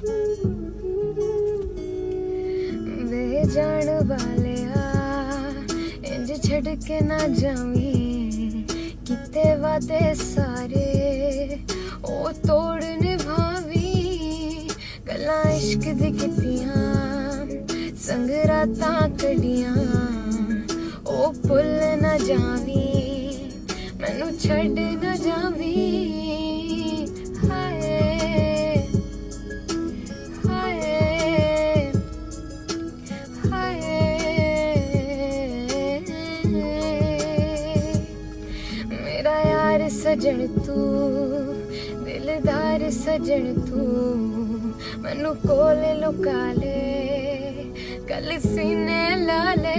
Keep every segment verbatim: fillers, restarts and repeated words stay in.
वे जान वाले इंज छड़ के ना जावी, किते वादे सारे ओ तोड़ निभावी। गल्लां इश्क दी कीतियां संग रातां कड़ियां, ओ भुल ना जावी, मैनू छड़ ना जावी। हाय हाय हाय, मेरा यार सजन तू, दिलदार सजन तू, मैनू कोले लुका ले, कल सीने ला ले।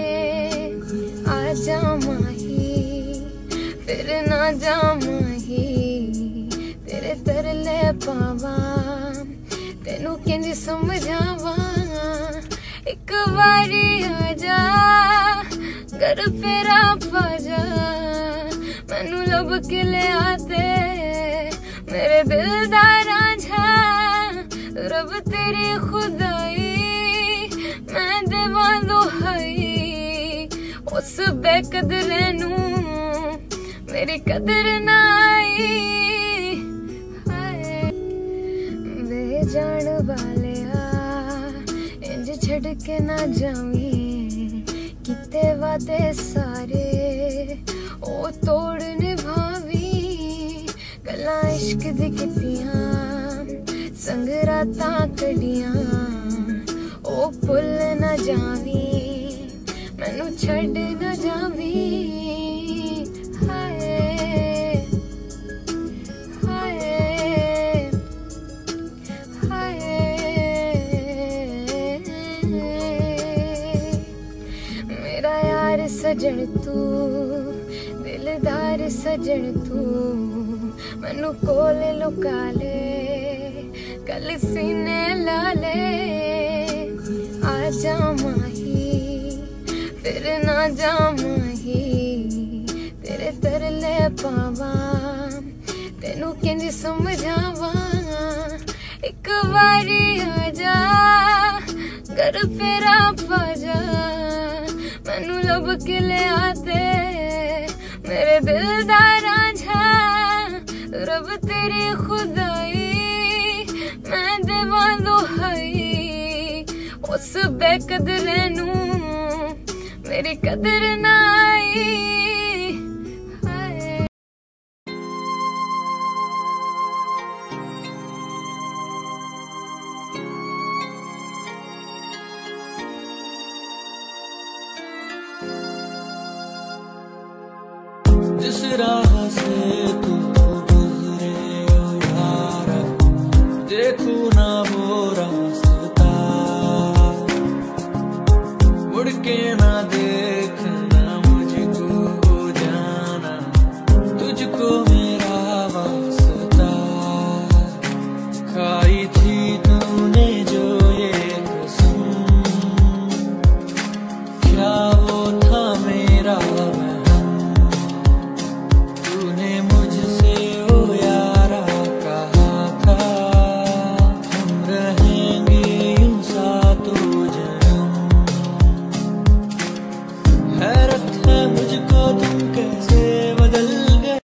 आ जा माही फिर ना जा माही, तेरे तरले पावा, तेनू किंज समझावा। एक बारी आ जा घर फेरा पा जा, मैनू लब के ले आते मेरे दिल दा रांझा। रब तेरी खुदाई मैं देवा दुहाई, उस बेकदरे नू मेरी कदर ना आई। हाय वे जान वाले इंज छड़ के ना जावी, किते वादे सारे ओ तोड़ निभावी। गल्लां इश्क दी कीतियां संग रातां कड़ियां, ओ भुल ना जावी, मैनू छड़ ना जावी। हाय हाय हाय, मेरा यार सजन तू, दिलदार सजन तू, मैनू कोले लुका ले, कल सीने ला ले। आ जा माही फिर ना जा माही, तेरे तरले पावा, तेनू किंज समझावा। एक बारी आ जा घर फेरा पा जा, मैनू लब के ले आते मेरे दिल दा रांझा। रब तेरी खुदाई मैं देवा दुहाई, उस बेकदरे नू मेरी कदर ना